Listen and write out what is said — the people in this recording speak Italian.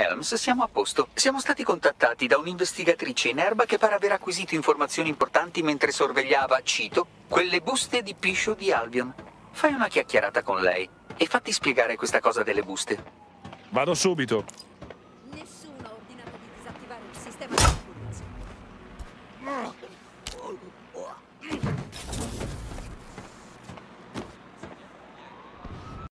Helms, siamo a posto. Siamo stati contattati da un'investigatrice in erba che pare aver acquisito informazioni importanti mentre sorvegliava, cito, quelle buste di Piscio di Albion. Fai una chiacchierata con lei e fatti spiegare questa cosa delle buste. Vado subito.